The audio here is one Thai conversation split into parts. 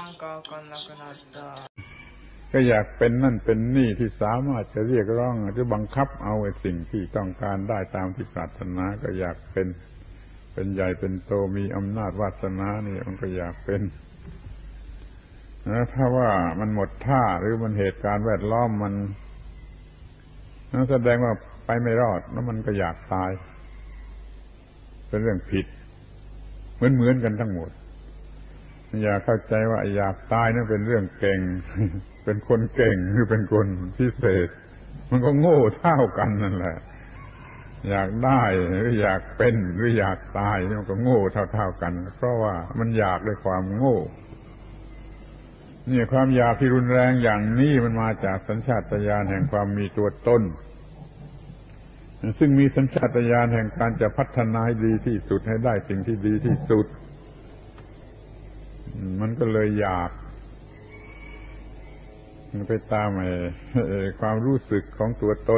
ก็อยากเป็นนั่นเป็นนี่ที่สามารถจะเรียกร้องจะบังคับเอาไอ้สิ่งที่ต้องการได้ตามที่ปรารถนาก็อยากเป็นใหญ่เป็นโตมีอำนาจวาสนานี่มันก็อยากเป็นถ้าว่ามันหมดท่าหรือมันเหตุการณ์แวดล้อมมันนั่นแสดงว่าไปไม่รอดแล้วมันก็อยากตายเป็นเรื่องผิดเหมือนกันทั้งหมดอย่าเข้าใจว่าอยากตายนั่นเป็นเรื่องเก่งเป็นคนเก่งหรือเป็นคนพิเศษมันก็โง่เท่ากันนั่นแหละอยากได้หรืออยากเป็นหรืออยากตายมันก็โง่เท่ากันเพราะว่ามันอยากด้วยความโง่นี่ความอยากที่รุนแรงอย่างนี้มันมาจากสัญชาตญาณแห่งความมีตัวตนซึ่งมีสัญชาตญาณแห่งการจะพัฒนาให้ดีที่สุดให้ได้สิ่งที่ดีที่สุดมันก็เลยอยากไปตามความรู้สึกของตัวตน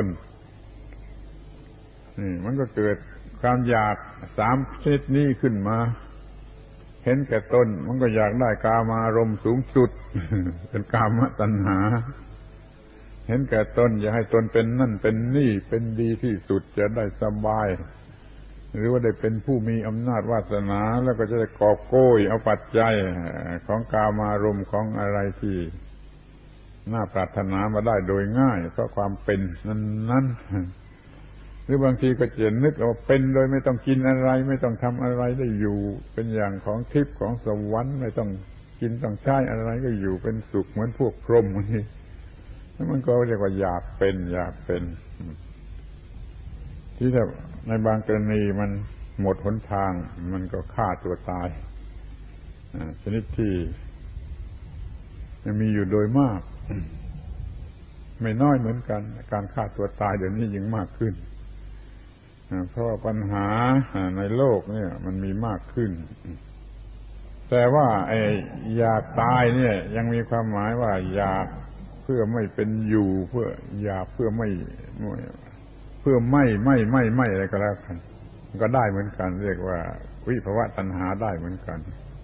นี่มันก็เกิดความอยากสามชนิดนี้ขึ้นมาเห็นแก่ตนมันก็อยากได้กามารมณ์สูงสุดเป็นกามตัณหาเห็นแก่ตนอยากให้ตนเป็นนั่นเป็นนี่เป็นดีที่สุดจะได้สบายหรือว่าได้เป็นผู้มีอำนาจวาสนาแล้วก็จะได้กอบโกยเอาปัจจัยของกามารมณ์ของอะไรที่น่าปรารถนามาได้โดยง่ายเพราะความเป็นนั้นหรือบางทีก็จะนึกว่าเป็นโดยไม่ต้องกินอะไรไม่ต้องทำอะไรได้อยู่เป็นอย่างของทิพย์ของสวรรค์ไม่ต้องกินต้องใช้อะไรก็อยู่เป็นสุขเหมือนพวกพรหมนี่แล้วมันก็เรียกว่าอยากเป็นที่ถ้าในบางกรณีมันหมดหนทางมันก็ฆ่าตัวตายชนิดที่มีอยู่โดยมากไม่น้อยเหมือนกันการฆ่าตัวตายเดี๋ยวนี้ยิ่งมากขึ้นเพราะว่าปัญหาในโลกเนี่ยมันมีมากขึ้นแต่ว่าไอ้อยากตายเนี่ยยังมีความหมายว่าอยากเพื่อไม่เป็นอยู่เพื่ออยากเพื่อไม่อะไรก็แล้วกันก็ได้เหมือนกันเรียกว่าวิภวตัณหาได้เหมือนกัน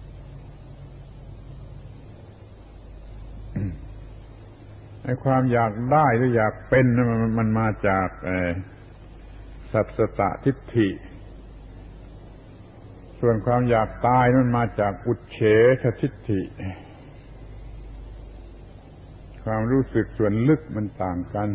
ไอ้ความอยากได้หรืออยากเป็นมันมาจากสัพสตทิฏฐิส่วนความอยากตายมันมาจากอุเฉททิฏฐิความรู้สึกส่วนลึกมันต่างกัน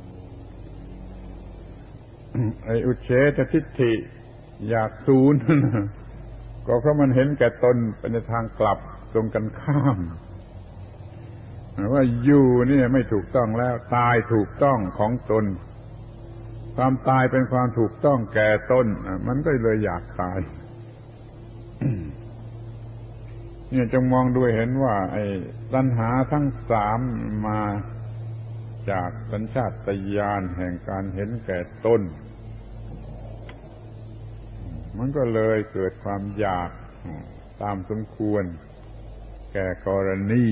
ไอ้อุเฉททิฏฐิอยากศูนย์ก็เพราะมันเห็นแก่ตนเป็นในทางกลับตรงกันข้ามว่าอยู่นี่ไม่ถูกต้องแล้วตายถูกต้องของตนความตายเป็นความถูกต้องแก่ตนมันก็เลยอยากตายเนี่ยจงมองดูเห็นว่าไอ้ตัณหาทั้งสามมาจากสัญชาตญาณแห่งการเห็นแก่ตนมันก็เลยเกิดความอยากตามสมควรแก่กรณี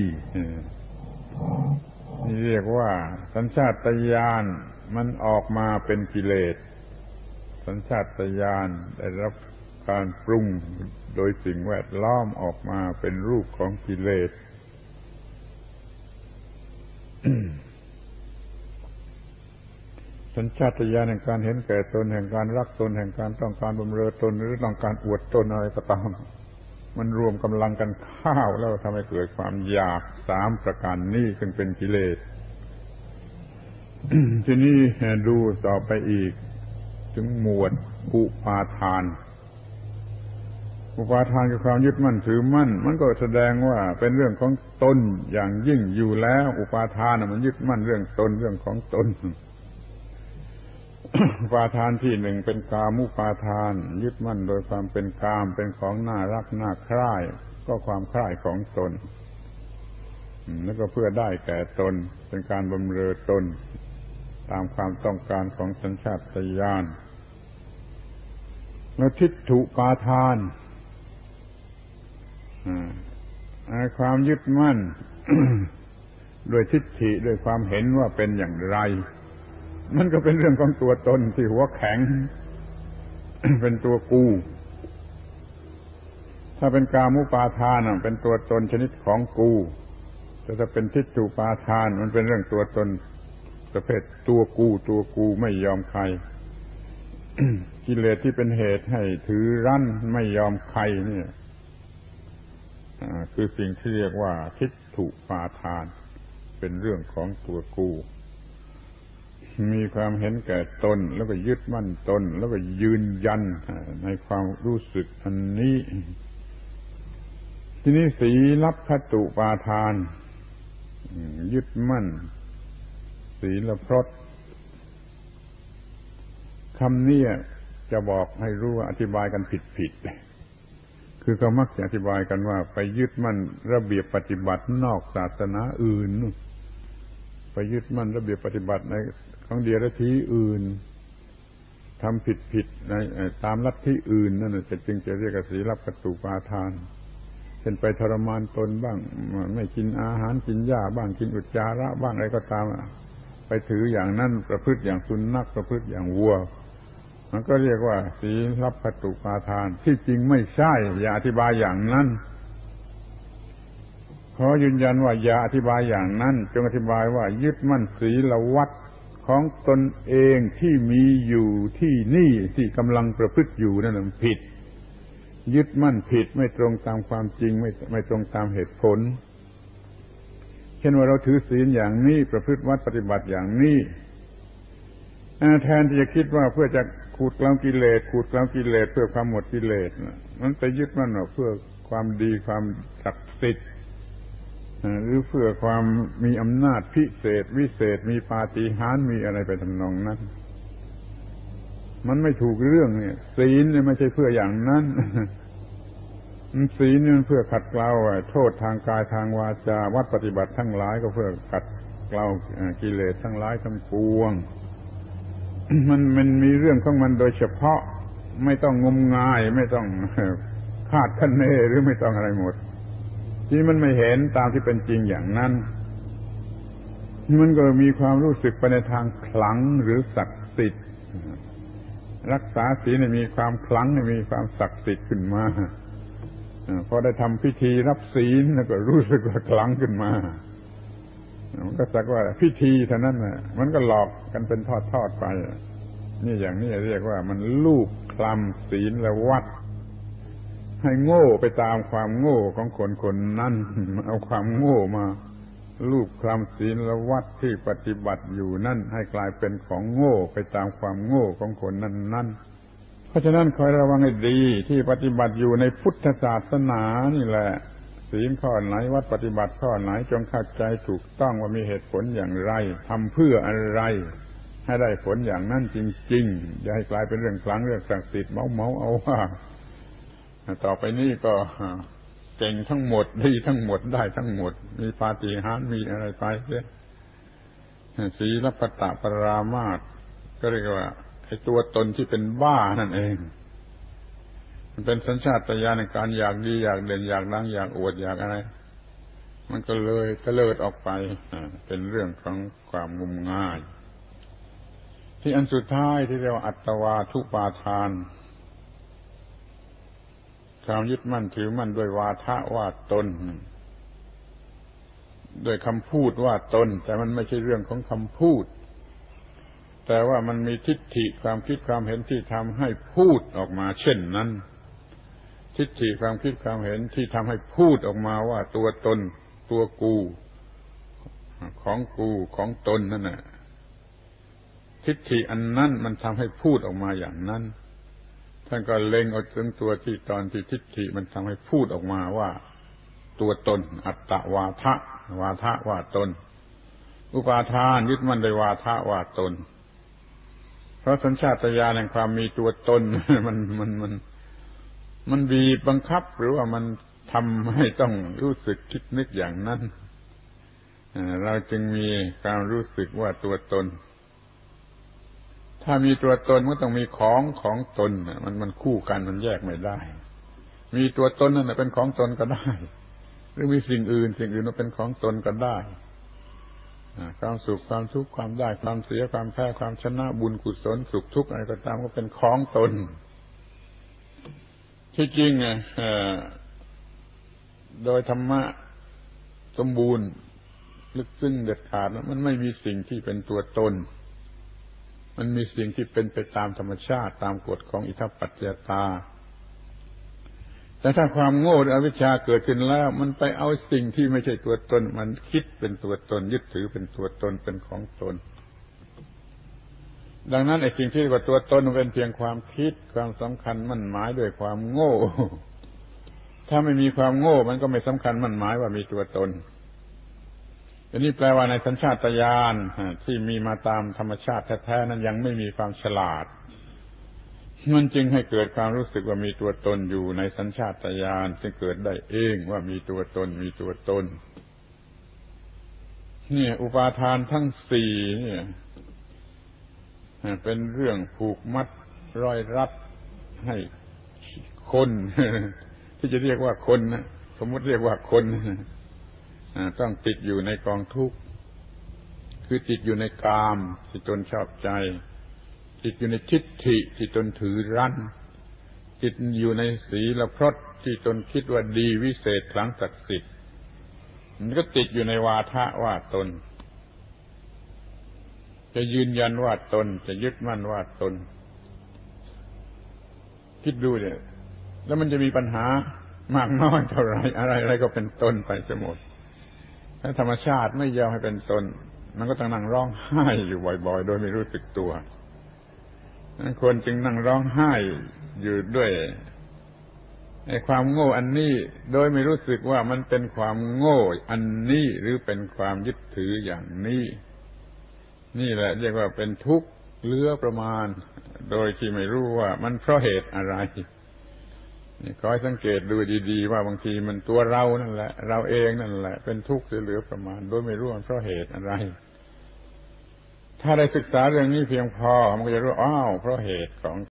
นี่เรียกว่าสัญชาตญาณมันออกมาเป็นกิเลสสัญชาตญาณได้รับการปรุงโดยสิ่งแวดล้อมออกมาเป็นรูปของกิเลส สัญชาตญาณแห่งการเห็นแก่ตนแห่งการรักตนแห่งการต้องการบำเรอตนหรือต้องการอวดตนอะไรก็ตามมันรวมกำลังกันเข้าแล้วทำให้เกิดความอยากสามประการนี้ซึ่งเป็นกิเลส ทีนี้ดูต่อไปอีกถึงหมวดอุปาทานคือความยึดมั่นถือมั่นมันก็แสดงว่าเป็นเรื่องของตนอย่างยิ่งอยู่แล้วอุปาทานมันยึดมั่นเรื่องตนเรื่องของตน อุปาทานที่หนึ่งเป็นกามุปาทานยึดมั่นโดยความเป็นกามเป็นของน่ารักน่าใคร่ก็ความใคร่ของตนแล้วก็เพื่อได้แก่ตนเป็นการบำเรอตนตามความต้องการของสัญชาตญาณแล้วทิฏฐุปาทานความยึดมั่น โดยทิฏฐิโดยความเห็นว่าเป็นอย่างไรมันก็เป็นเรื่องของตัวตนที่หัวแข็ง เป็นตัวกูถ้าเป็นกามุปาทานเป็นตัวตนชนิดของกูแต่ถ้าเป็นทิฏฐุปาทานมันเป็นเรื่องตัวตนประเภทตัวกูไม่ยอมใคร กิเลสที่เป็นเหตุให้ถือรั้นไม่ยอมใครเนี่ยคือสิ่งที่เรียกว่าทิฏฐุปาทานเป็นเรื่องของตัวกูมีความเห็นแก่ตนแล้วก็ยึดมั่นตนแล้วก็ยืนยันในความรู้สึกอันนี้ทีนี้ศีลัพพตุปาทานยึดมั่นศีลพรตคำนี้จะบอกให้รู้ว่าอธิบายกันผิดคือเขามักจะอธิบายกันว่าไปยึดมั่นระเบียบปฏิบัตินอกศาสนาอื่นไปยึดมั่นระเบียบปฏิบัติในของเดียรถีอื่นทำผิดในตามลัทธิอื่นนั่นจึงจะเรียกศีลัพพตุปาทานเช่นไปทรมานตนบ้างไม่กินอาหารกินหญ้าบ้างกินอุจจาระบ้างอะไรก็ตามไปถืออย่างนั้นประพฤติอย่างสุนัขประพฤติอย่างวัวมันก็เรียกว่าศีลัพพตุปาทานที่จริงไม่ใช่อย่าอธิบายอย่างนั้นขอยืนยันว่าอย่าอธิบายอย่างนั้นจงอธิบายว่ายึดมั่นศีลวัดของตนเองที่มีอยู่ที่นี่ที่กำลังประพฤติอยู่นั่นผิดยึดมั่นผิดไม่ตรงตามความจริงไม่ตรงตามเหตุผลเช่นว่าเราถือศีลอย่างนี้ประพฤติวัดปฏิบัติอย่างนี้แทนที่จะคิดว่าเพื่อจะขูดเกลากิเลสเพื่อความหมดกิเลสมันไปยึดมั่นว่าเพื่อความดีความศักดิ์สิทธิ์หรือเพื่อความมีอำนาจพิเศษวิเศษมีปาฏิหาริย์มีอะไรไปทำนองนั้นมันไม่ถูกเรื่องเนี่ยศีลเนี่ยไม่ใช่เพื่ออย่างนั้นศีลนี่มันเพื่อขัดเกลาโทษทางกายทางวาจาวัดปฏิบัติทั้งหลายก็เพื่อขัดเกลากิเลสทั้งหลายทั้งปวงมันมีเรื่องของมันโดยเฉพาะไม่ต้องงมงายไม่ต้องคาดคะเนหรือไม่ต้องอะไรหมดที่มันไม่เห็นตามที่เป็นจริงอย่างนั้นมันก็มีความรู้สึกไปในทางขลังหรือศักดิ์สิทธิ์รักษาศีลมีความขลังมีความศักดิ์สิทธิ์ขึ้นมาพอได้ทำพิธีรับศีลแล้วก็รู้สึกว่าขลังขึ้นมามันก็สักว่าพิธีเท่านั้นมันก็หลอกกันเป็นทอดๆไปนี่อย่างนี้เรียกว่ามันลูบคลำศีลและวัดให้โง่ไปตามความโง่ของคนนั้นเอาความโง่มาลูบคลำศีลและวัดที่ปฏิบัติอยู่นั่นให้กลายเป็นของโง่ไปตามความโง่ของคนนั้นเพราะฉะนั้นคอยระวังให้ดีที่ปฏิบัติอยู่ในพุทธศาสนานี่แหละศีลข้อไหนวัดปฏิบัติข้อไหนจงเข้าใจถูกต้องว่ามีเหตุผลอย่างไรทำเพื่ออะไรให้ได้ผลอย่างนั้นจริงๆอย่าให้กลายเป็นเรื่องคลังเรื่องศักดิ์สิทธิ์เมาเอาว่าต่อไปนี้ก็เก่งทั้งหมดดีทั้งหมดได้ทั้งหมดมีปาฏิหาริย์มีอะไรไปเสียศีลัพพตปรามาสก็เรียกว่าไอ้ตัวตนที่เป็นบ้านั่นเองมันเป็นสัญชาตญาณในการอยากดีอยากเด่นอยากดังอยากอวดอยากอะไรมันก็เลยเตลิดออกไปเป็นเรื่องของความงมงายที่อันสุดท้ายที่เรียกว่าอัตวาทุปาทานความยึดมั่นถือมั่นด้วยวาทะว่าตนด้วยคำพูดว่าตนแต่มันไม่ใช่เรื่องของคำพูดแต่ว่ามันมีทิฏฐิความคิดความเห็นที่ทำให้พูดออกมาเช่นนั้นทิฏฐิความคิดความเห็นที่ทำให้พูดออกมาว่าตัวตนตัวกูของตนนั่นน่ะทิฏฐิอันนั้นมันทำให้พูดออกมาอย่างนั้นท่านก็เล็งเอาถึงตัวที่ตอนที่ทิฏฐิมันทำให้พูดออกมาว่าตัวตนอัตตวาทะว่าตนอุปาทานยึดมั่นในวาทะว่าตนเพราะสัญชาตญาณแห่งความมีตัวตนมันบีบบังคับหรือว่ามันทำให้ต้องรู้สึกคิดนึกอย่างนั้นเราจึงมีความรู้สึกว่าตัวตนถ้ามีตัวตนก็ต้องมีของตนมันคู่กันมันแยกไม่ได้มีตัวตนนั่นเป็นของตนก็ได้หรือมีสิ่งอื่นมันเป็นของตนก็ได้ความสุขความทุกข์ความได้ความเสียความแพ้ความชนะบุญกุศลสุขทุกข์อะไรก็ตามก็เป็นของตนที่จริงโดยธรรมะสมบูรณ์ลึกซึ้งเด็ดขาดมันไม่มีสิ่งที่เป็นตัวตนมันมีสิ่งที่เป็นไปตามธรรมชาติตามกฎของอิทัปปัจจยตาแต่ถ้าความโง่หรืออวิชชาเกิดขึ้นแล้วมันไปเอาสิ่งที่ไม่ใช่ตัวตนมันคิดเป็นตัวตนยึดถือเป็นตัวตนเป็นของตนดังนั้นไอ้สิ่งที่เรียกว่าตัวตนมันเป็นเพียงความคิดความสำคัญมั่นหมายด้วยความโง่ถ้าไม่มีความโง่มันก็ไม่สำคัญมั่นหมายว่ามีตัวตนอันนี้แปลว่าในสัญชาตญาณที่มีมาตามธรรมชาติแท้ๆนั้นยังไม่มีความฉลาดมันจึงให้เกิดความรู้สึกว่ามีตัวตนอยู่ในสัญชาตญาณจึงเกิดได้เองว่ามีตัวตนมีตัวตนเนี่ยอุปาทานทั้งสี่เนี่ยเป็นเรื่องผูกมัดร้อยรัดให้คนที่จะเรียกว่าคนนะสมมติเรียกว่าคนต้องติดอยู่ในกองทุกข์คือติดอยู่ในกามที่ตนชอบใจติดอยู่ในทิฏฐิที่ตนถือรั้นติดอยู่ในศีลพรตที่ตนคิดว่าดีวิเศษขลังศักดิ์สิทธิ์มันก็ติดอยู่ในวาทะว่าตนจะยืนยันว่าตนจะยึดมั่นว่าตนคิดดูเนี่ยแล้วมันจะมีปัญหามากน้อยเท่าไรอะไรก็เป็นตนไปจะหมดถ้าธรรมชาติไม่ยอมให้เป็นตนมันก็ต้องนั่งร้องไห้อยู่บ่อยๆโดยไม่รู้สึกตัวคนจึงนั่งร้องไห้อยู่ด้วยไอ้ความโง่อันนี้โดยไม่รู้สึกว่ามันเป็นความโง่อันนี้หรือเป็นความยึดถืออย่างนี้นี่แหละเรียกว่าเป็นทุกข์เหลือประมาณโดยที่ไม่รู้ว่ามันเพราะเหตุอะไรนี่ขอให้สังเกตดูดีๆว่าบางทีมันตัวเรานั่นแหละเราเองนั่นแหละเป็นทุกข์เหลือประมาณโดยไม่รู้ว่าเพราะเหตุอะไรถ้าได้ศึกษาเรื่องนี้เพียงพอมันก็จะรู้อ้าวเพราะเหตุของ